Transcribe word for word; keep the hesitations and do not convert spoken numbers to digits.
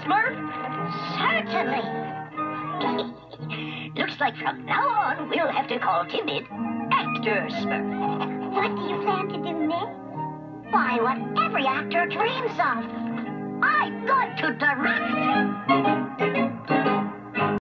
Smurf? Certainly. Looks like from now on, we'll have to call Timid Actor Smurf. What do you plan to do next? Why, what every actor dreams of. I've got to direct.